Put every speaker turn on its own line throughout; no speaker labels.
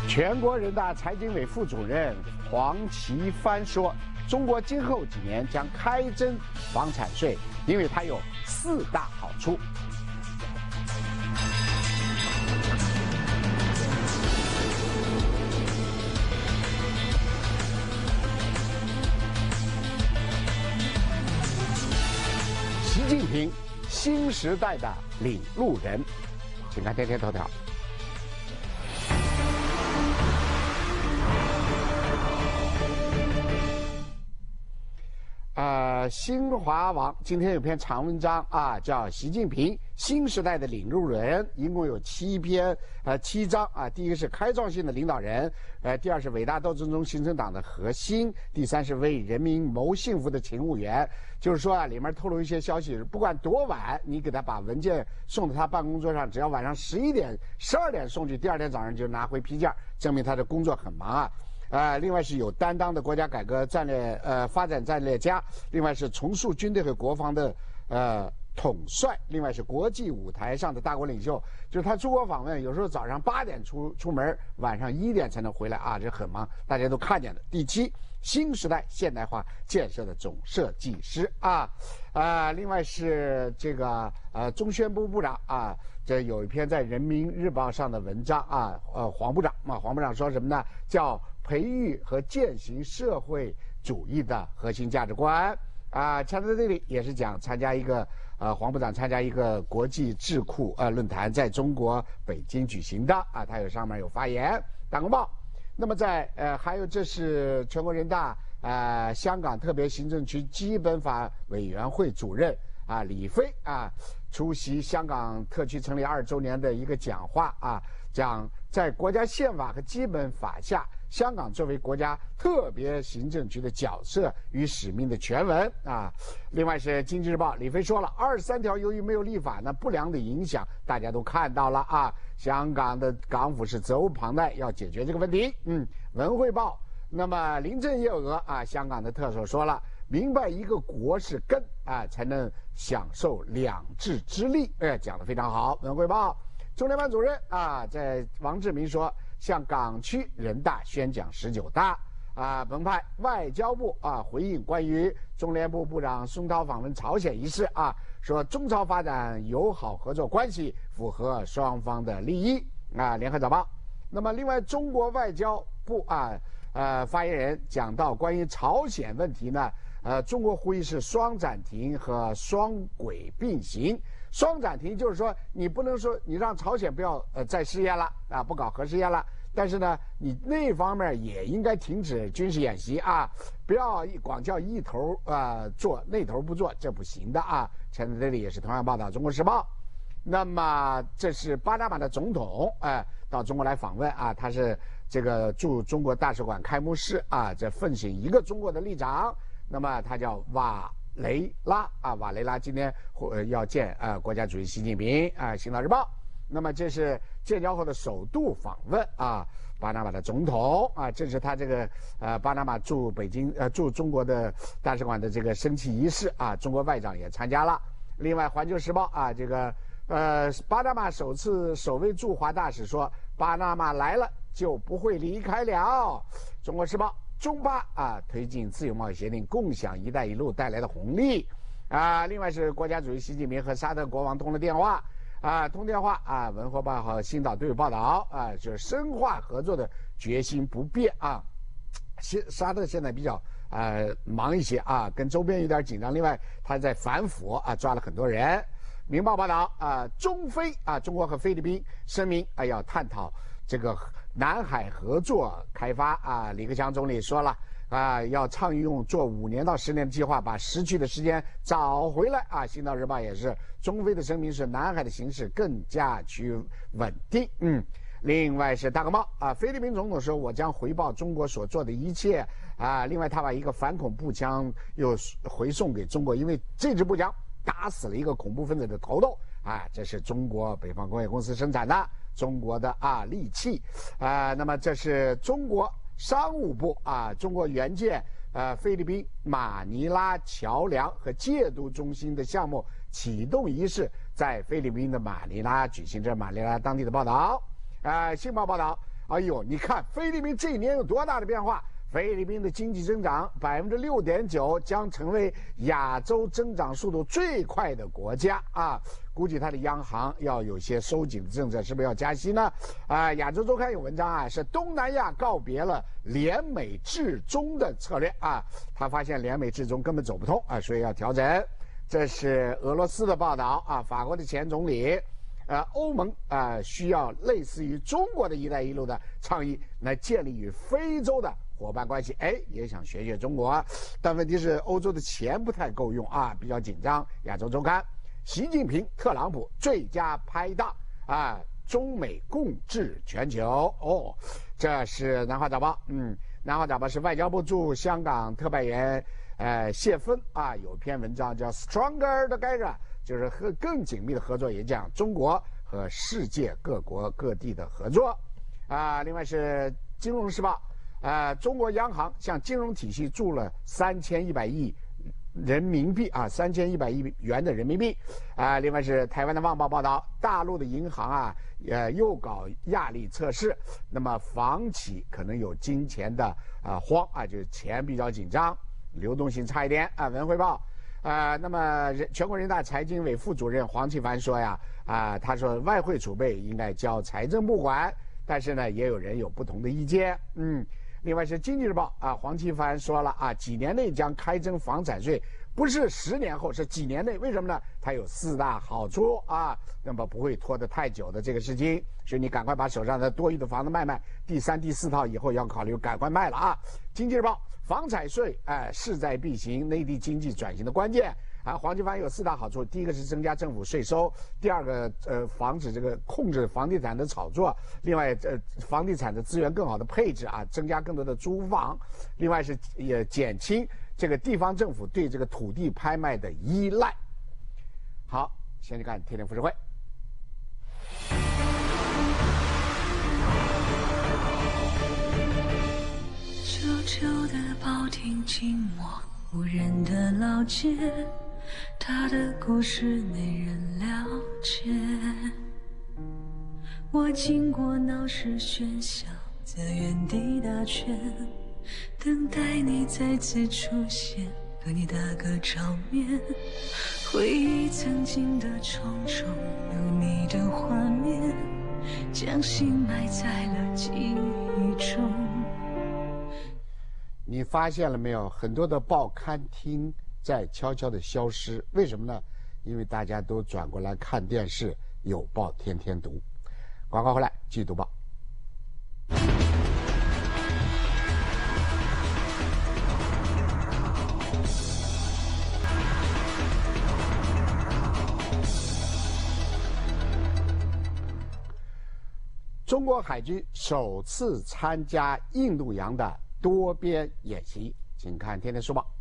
全国人大财经委副主任黄奇帆说，中国今后几年将开征房产税，因为它有4大好处。习近平，新时代的领路人，请看天天头条。新华网今天有篇长文章啊，叫《习近平新时代的领路人》，一共有7章啊。第一个是开创性的领导人，第二是伟大斗争中形成党的核心，第三是为人民谋幸福的勤务员。就是说啊，里面透露一些消息，不管多晚，你给他把文件送到他办公桌上，只要晚上11点、12点送去，第二天早上就拿回批件，证明他的工作很忙啊。另外是有担当的国家改革战略发展战略家，另外是重塑军队和国防的统帅，另外是国际舞台上的大国领袖。就是他出国访问，有时候早上8点出门，晚上1点才能回来啊，这很忙，大家都看见了。第7，新时代现代化建设的总设计师啊，另外是这个中宣部部长啊，这有一篇在人民日报上的文章啊，黄部长说什么呢？叫培育和践行社会主义的核心价值观啊。讲到这里也是讲参加一个黄部长参加一个国际智库论坛，在中国北京举行的啊，他上面有发言打公报。那么还有这是全国人大香港特别行政区基本法委员会主任啊李飞啊出席香港特区成立2周年的一个讲话啊，讲在国家宪法和基本法下，香港作为国家特别行政区的角色与使命的全文啊。另外是经济日报，李飞说了，23条由于没有立法呢，不良的影响大家都看到了啊。香港的港府是责无旁贷，要解决这个问题。文汇报，那么林郑月娥啊，香港的特首说了，明白一个国是根啊，才能享受两制之利。讲得非常好。文汇报，中联办主任啊，在王志民说，向港区人大宣讲19大啊。澎湃，外交部啊回应关于中联部部长孙涛访问朝鲜一事啊，说中朝发展友好合作关系符合双方的利益啊。联合早报，那么另外中国外交部发言人讲到关于朝鲜问题呢，中国呼吁是双暂停和双轨并行。双暂停就是说，你不能说你让朝鲜不要再试验了啊，不搞核试验了，但是呢，你那方面也应该停止军事演习啊，不要光叫一头做，那头不做，这不行的啊。前在这里也是同样报道，《中国时报》。那么这是巴拿马的总统到中国来访问啊，他是这个驻中国大使馆开幕式啊，这奉行一个中国的立场。那么他叫瓦雷拉今天要见国家主席习近平啊，《星岛日报》。那么这是建交后的首度访问啊，巴拿马的总统啊，这是他这个巴拿马驻中国的大使馆的这个升旗仪式啊，中国外长也参加了。另外，《环球时报》啊，这个巴拿马首位驻华大使说，巴拿马来了就不会离开了。《中国时报》，中巴啊推进自由贸易协定，共享“一带一路”带来的红利啊。另外是国家主席习近平和沙特国王通了电话啊，通电话啊。文汇报和星岛都有报道啊，就是深化合作的决心不变啊。沙特现在比较忙一些啊，跟周边有点紧张。另外他在反腐啊抓了很多人。明报报道中非啊，中国和菲律宾声明要探讨这个南海合作开发啊。李克强总理说了要倡议做5年到10年的计划，把失去的时间找回来啊。星岛日报也是，中非的声明是南海的形势更加趋稳定。另外是大公报啊，菲律宾总统说，我将回报中国所做的一切啊。另外他把一个反恐步枪又回送给中国，因为这支步枪打死了一个恐怖分子的头头啊，这是中国北方工业公司生产的中国的利器那么这是中国商务部啊，中国援建菲律宾马尼拉桥梁和戒毒中心的项目启动仪式在菲律宾的马尼拉举行。这马尼拉当地的报道信报报道哎呦，你看菲律宾这一年有多大的变化？菲律宾的经济增长6.9%，将成为亚洲增长速度最快的国家啊！估计它的央行要有些收紧的政策，是不是要加息呢？亚洲周刊有文章啊，是东南亚告别了联美制中的策略啊，他发现联美制中根本走不通啊，所以要调整。这是俄罗斯的报道啊，法国的前总理。欧盟需要类似于中国的一带一路的倡议来建立与非洲的伙伴关系，也想学学中国，但问题是欧洲的钱不太够用啊，比较紧张。亚洲周刊，习近平、特朗普最佳拍档啊，中美共治全球哦，这是南华早报，南华早报是外交部驻香港特派员谢芬啊，有篇文章叫 Stronger Together。就是和更紧密的合作，也讲中国和世界各国各地的合作，另外是《金融时报》，中国央行向金融体系注了3100亿人民币啊，3100亿元的人民币，另外是台湾的《旺报》报道，大陆的银行啊，又搞压力测试，那么房企可能有金钱的慌啊，就是钱比较紧张，流动性差一点啊，《文汇报》。那么全国人大财经委副主任黄奇帆说呀，他说外汇储备应该交财政部管，但是呢，也有人有不同的意见。另外是《经济日报》黄奇帆说了几年内将开征房产税，不是10年后，是几年内。为什么呢？它有4大好处啊，那么不会拖得太久的这个事情，所以你赶快把手上的多余的房子卖，第3、第4套以后要考虑赶快卖了啊。《经济日报》房产税势在必行，内地经济转型的关键黄奇帆有4大好处，第一个是增加政府税收，第二个防止这个控制房地产的炒作，另外房地产的资源更好的配置增加更多的租房，另外是也减轻这个地方政府对这个土地拍卖的依赖。好，先去看天天浮世绘。
旧旧的保亭，寂寞无人的老街，他的故事没人了解。我经过闹市喧嚣，在原地打圈，等待你再次出现，和你打个照面。回忆曾经的种种，有你的画面，将心埋在了记忆中。
你发现了没有？很多的报刊厅在悄悄的消失，为什么呢？因为大家都转过来看电视，有报天天读。广告回来继续读报。中国海军首次参加印度洋的多边演习，请看《天天书报》。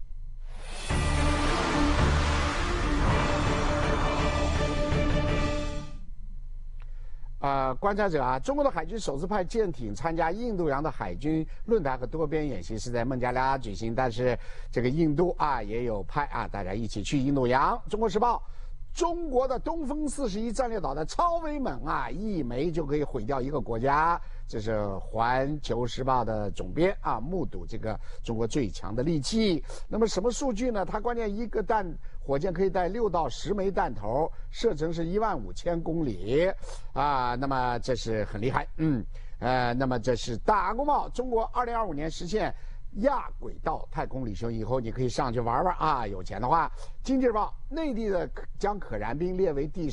观察者中国的海军首次派舰艇参加印度洋的海军论坛和多边演习是在孟加拉举行，但是这个印度也有派大家一起去印度洋。中国时报。中国的东风41战略导弹超威猛一枚就可以毁掉一个国家。这是环球时报的总编目睹这个中国最强的利器。那么什么数据呢？它关键一个火箭可以带6到10枚弹头，射程是15000公里那么这是很厉害。那么这是大公报，中国2025年实现亚轨道太空旅行以后，你可以上去玩玩有钱的话。经济日报，内地的将可燃冰列为第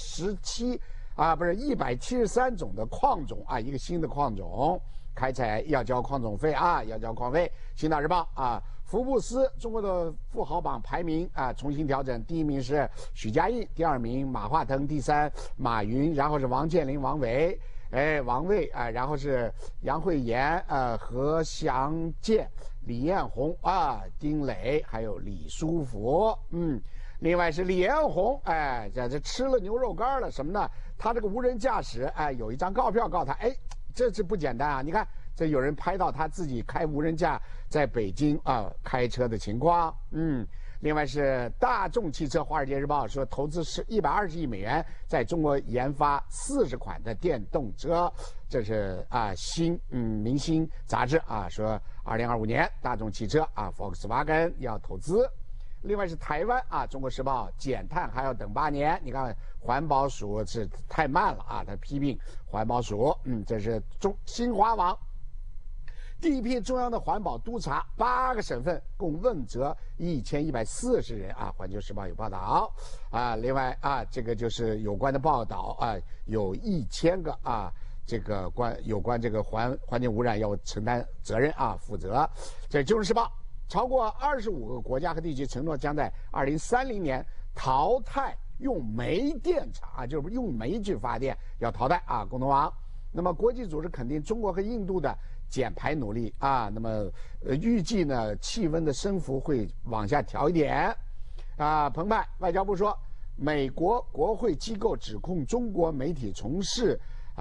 173种的矿种一个新的矿种，开采要交矿种费要交矿费。新大日报福布斯中国的富豪榜排名重新调整，第1名是许家印，第2名马化腾，第3马云，然后是王健林、王伟。王卫然后是杨惠妍何祥建、李彦宏丁磊，还有李书福。另外是李彦宏这吃了牛肉干了什么呢？他这个无人驾驶有一张告票告他这不简单你看这有人拍到他自己开无人驾在北京开车的情况。 另外是大众汽车，《华尔街日报》说投资是120亿美元在中国研发40款的电动车，这是明星杂志说2025年大众汽车Volkswagen 要投资。另外是台湾《中国时报》减碳还要等8年，你看环保署是太慢了他批评环保署。这是新华网。第一批中央的环保督察，8个省份共问责1140人环球时报有报道另外这个就是有关的报道有1000个这个有关这个环境污染要承担责任负责。这《金融时报》超过25个国家和地区承诺将在2030年淘汰用煤电厂就是用煤去发电要淘汰共同网。那么国际组织肯定中国和印度的减排努力那么预计呢气温的升幅会往下调一点澎湃外交部说，美国国会机构指控中国媒体从事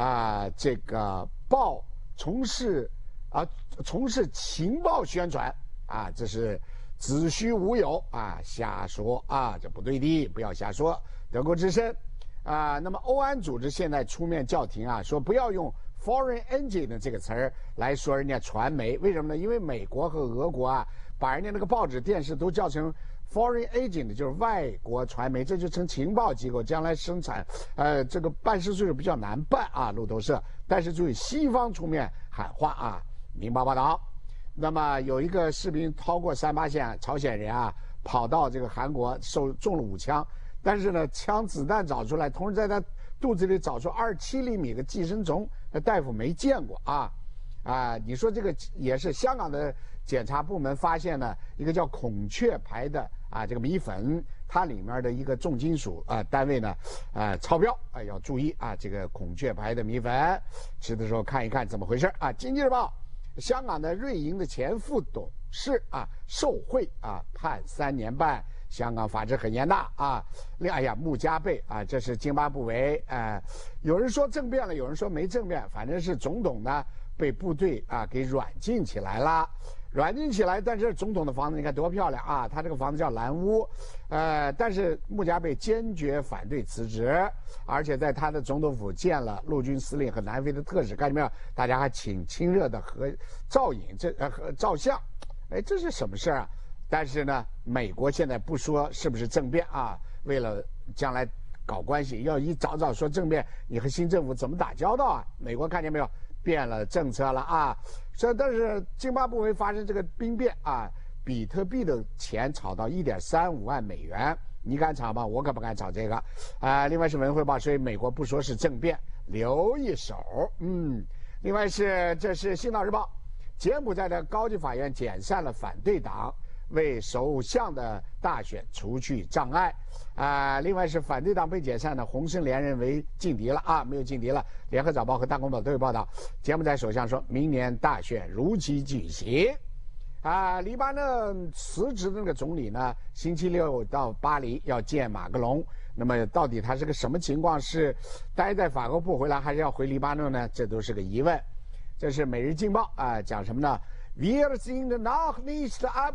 情报宣传这是子虚乌有瞎说这不对的，不要瞎说。德国之声那么欧安组织现在出面叫停说不要用 foreign agent 这个词儿来说人家传媒，为什么呢？因为美国和俄国把人家那个报纸电视都叫成 foreign agent， 就是外国传媒，这就成情报机构，将来生产这个办事处比较难办路透社。但是注意西方出面喊话明报报道。那么有一个士兵逃过38线，朝鲜人跑到这个韩国中了5枪，但是呢枪子弹找出来，同时在他肚子里找出27厘米的寄生虫，大夫没见过你说这个也是香港的检察部门发现呢一个叫孔雀牌的这个米粉，它里面的一个重金属单位呢超标要注意这个孔雀牌的米粉吃的时候看一看怎么回事经济日报，香港的瑞银的前副董事受贿判3年半。香港法制很严大穆加贝这是津巴布韦有人说政变了，有人说没政变，反正是总统呢被部队给软禁起来了，但是总统的房子你看多漂亮他这个房子叫蓝屋但是穆加贝坚决反对辞职，而且在他的总统府见了陆军司令和南非的特使，看见没有？大家还请亲热的合照影和照相，这是什么事但是呢美国现在不说是不是政变为了将来搞关系，要一早说政变，你和新政府怎么打交道美国看见没有，变了政策了但是津巴布韦发生这个兵变比特币的钱炒到1.35万美元，你敢炒吗？我可不敢炒这个另外是文汇报，所以美国不说是政变，留一手另外这是新岛日报，柬埔寨的高级法院解散了反对党，为首相的大选除去障碍另外是反对党被解散的洪森连任为劲敌了没有劲敌了。联合早报和大公报都有报道，柬埔寨首相说明年大选如期举行黎巴嫩辞职的那个总理呢星期六到巴黎要见马克龙，那么到底他是个什么情况，是待在法国不回来还是要回黎巴嫩呢？这都是个疑问。这是每日镜报讲什么呢？ Wir sind noch nicht ab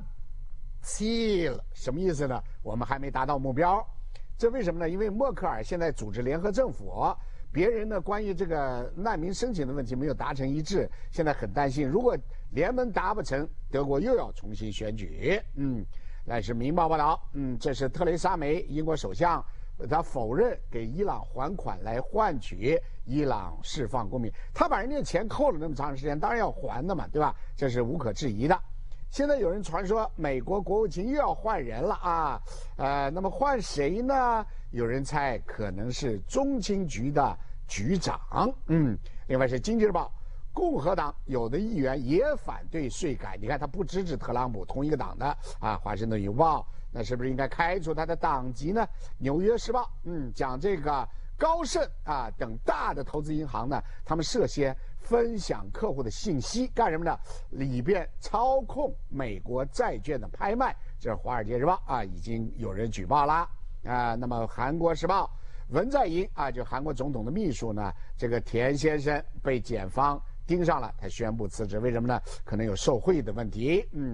Ziel， 什么意思呢？我们还没达到目标。这为什么呢？因为默克尔现在组织联合政府，别人呢关于这个难民申请的问题没有达成一致，现在很担心，如果联盟达不成，德国又要重新选举。那是《明报》报道。这是特蕾莎梅，英国首相，他否认给伊朗还款来换取伊朗释放公民，他把人家的钱扣了那么长时间，当然要还的嘛，对吧？这是无可置疑的。现在有人传说美国国务卿又要换人了那么换谁呢？有人猜可能是中情局的局长。另外是《经济日报》，共和党有的议员也反对税改，你看他不支持特朗普，同一个党的华盛顿邮报，那是不是应该开除他的党籍呢？《纽约时报》讲这个高盛等大的投资银行呢，他们涉嫌分享客户的信息，干什么呢？里边操控美国债券的拍卖。这是《华尔街日报》已经有人举报了那么《韩国时报》，文在寅就韩国总统的秘书呢，这个田先生被检方盯上了，他宣布辞职，为什么呢？可能有受贿的问题。《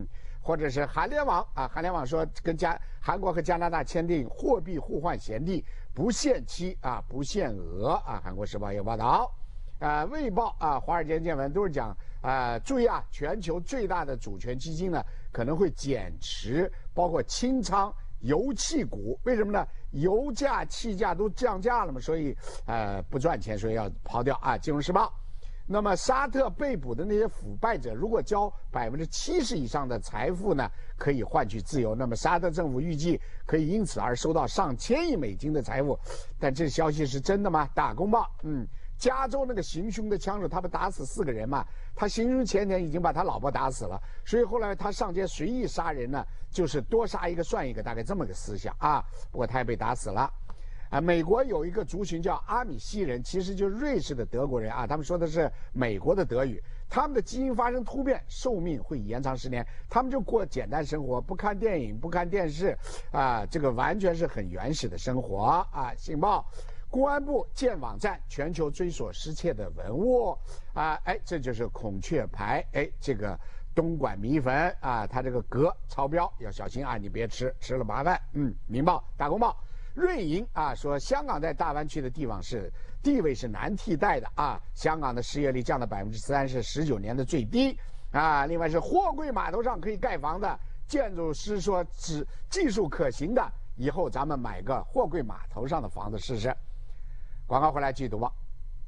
或者是韩联网啊，韩联网说跟韩国和加拿大签订货币互换协定，不限期啊，不限额啊。韩国时报有报道，卫报啊，华尔街见闻都是讲注意啊，全球最大的主权基金呢可能会减持，包括清仓油气股，为什么呢？油价、气价都降价了嘛，所以不赚钱，所以要抛掉啊。金融时报。那么沙特被捕的那些腐败者，如果交70%以上的财富呢，可以换取自由。那么沙特政府预计可以因此而收到上千亿美金的财富，但这消息是真的吗？大公报，加州那个行凶的枪手，他不打死4个人嘛？他行凶前天已经把他老婆打死了，所以后来他上街随意杀人呢，就是多杀一个算一个，大概这么个思想啊。不过他也被打死了。美国有一个族群叫阿米西人，其实就是瑞士的德国人啊，他们说的是美国的德语。他们的基因发生突变，寿命会延长10年。他们就过简单生活，不看电影，不看电视，这个完全是很原始的生活啊。信报，公安部建网站，全球追索失窃的文物这就是孔雀牌，这个东莞米粉啊，它这个镉超标，要小心啊，你别吃了麻烦。明报、大公报。瑞银啊说，香港在大湾区的地位是难替代的啊。香港的失业率降到3%，是19年的最低啊。另外是货柜码头上可以盖房的，建筑师说技术可行的，以后咱们买个货柜码头上的房子试试。广告回来继续读吧。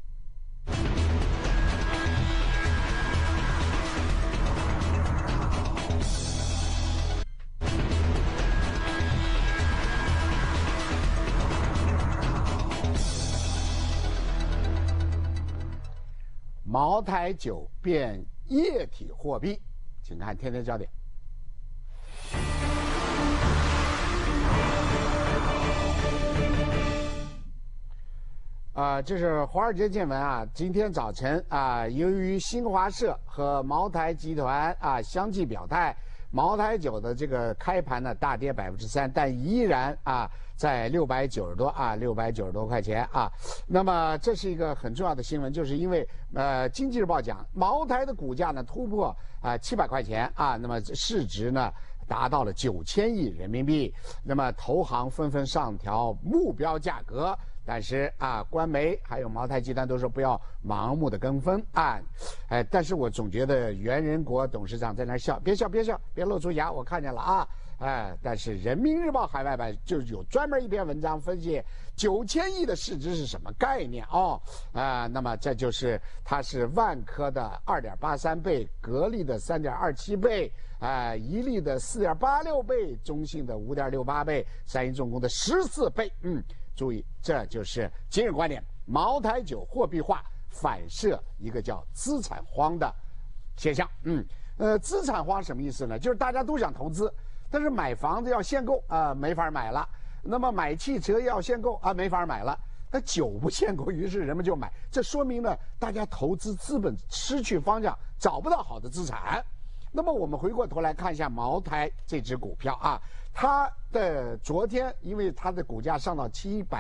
茅台酒变液体货币，请看天天焦点。这是华尔街见闻啊。今天早晨啊，由于新华社和茅台集团相继表态，茅台酒的这个开盘呢大跌3%，但依然在690多690多块钱啊。那么这是一个很重要的新闻，就是因为经济日报讲茅台的股价呢突破700块钱啊，那么市值呢达到了9000亿人民币。那么投行纷纷上调目标价格，但是官媒还有茅台集团都说不要盲目的跟风但是我总觉得袁仁国董事长在那笑，别笑，别露出牙，我看见了但是人民日报海外版就有专门一篇文章分析9000亿的市值是什么概念那么这就是它是万科的2.83倍，格力的3.27倍一力的4.86倍，中信的5.68倍，三一重工的14倍。注意，这就是今日观点：茅台酒货币化反射一个叫资产荒的现象。资产荒什么意思呢？就是大家都想投资，但是买房子要限购没法买了；那么买汽车要限购没法买了。那酒不限购，于是人们就买，这说明呢，大家投资资本失去方向，找不到好的资产。那么我们回过头来看一下茅台这只股票它的昨天因为它的股价上到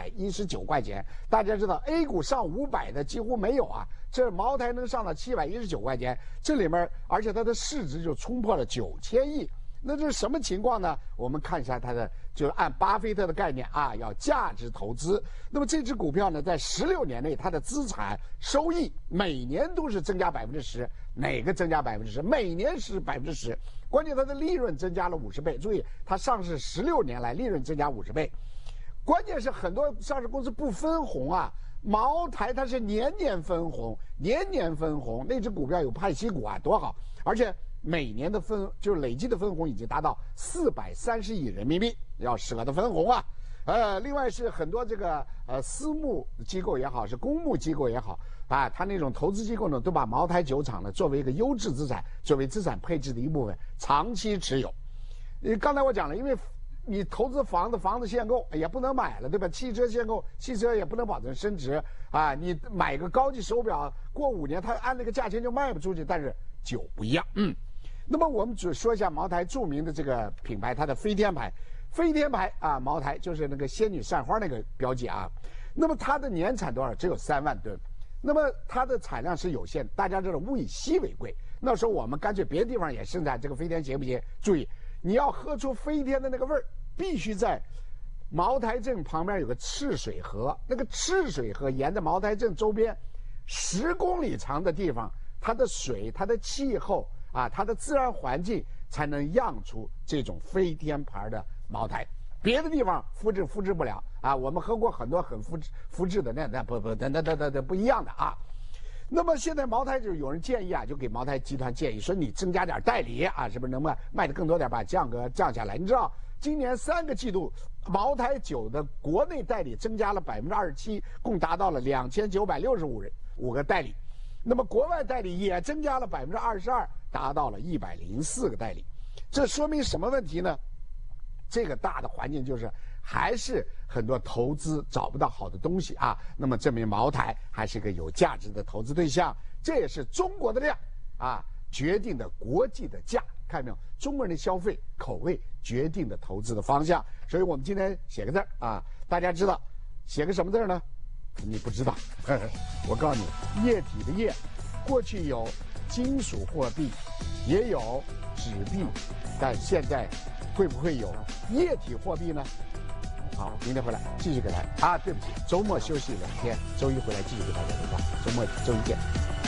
719块钱，大家知道 A 股上500的几乎没有这茅台能上到719块钱，这里面而且它的市值就冲破了9000亿。那这是什么情况呢？我们看一下它的，就是按巴菲特的概念要价值投资。那么这只股票呢，在16年内，它的资产收益每年都是增加10%。哪个增加10%？每年是10%。关键它的利润增加了50倍。注意，它上市16年来利润增加50倍。关键是很多上市公司不分红茅台它是年年分红，那只股票有派息股多好，而且每年的就是累计的分红已经达到430亿人民币，要舍得分红另外是很多这个私募机构也好，是公募机构也好它那种投资机构呢，都把茅台酒厂呢作为一个优质资产，作为资产配置的一部分，长期持有。刚才我讲了，因为你投资房子限购也不能买了，对吧？汽车限购，汽车也不能保证升值你买个高级手表，过5年它按那个价钱就卖不出去，但是酒不一样。那么我们只说一下茅台著名的这个品牌，它的飞天牌。飞天牌茅台就是那个仙女散花那个标记那么它的年产多少？只有3万吨。那么它的产量是有限，大家知道物以稀为贵， 那时候我们干脆别的地方也生产这个飞天，行不行？注意，你要喝出飞天的那个味儿，必须在茅台镇旁边有个赤水河，那个赤水河沿着茅台镇周边10公里长的地方，它的水、它的气候啊、它的自然环境才能酿出这种飞天牌的茅台。别的地方复制不了啊！我们喝过很多很复制的，那不一样的啊。那么现在茅台就有人建议啊，就给茅台集团建议说，你增加点代理啊，是不是能卖的更多点，把价格降下来？你知道，今年3个季度，茅台酒的国内代理增加了27%，共达到了2965个代理。那么国外代理也增加了22%，达到了104个代理。这说明什么问题呢？这个大的环境就是还是很多投资找不到好的东西啊，那么证明茅台还是个有价值的投资对象。这也是中国的量啊决定的国际的价，看到没有？中国人的消费口味决定的投资的方向。所以我们今天写个字啊，大家知道写个什么字呢？你不知道，我告诉你，液体的液，过去有金属货币，也有纸币，但现在会不会有液体货币呢？好，明天回来继续给大家啊，对不起，周末休息2天，周一回来继续给大家汇报，周一见。